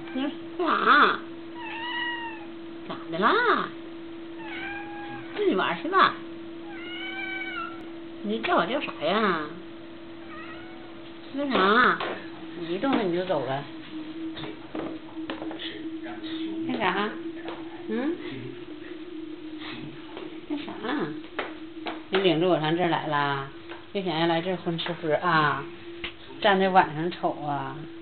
你干啥？咋的啦？自己玩去吧。你叫我叫啥呀？干啥？你一动弹你就走了。干啥？嗯？干啥？你领着我上这儿来啦？就想要来这儿混吃喝啊？站在晚上瞅啊？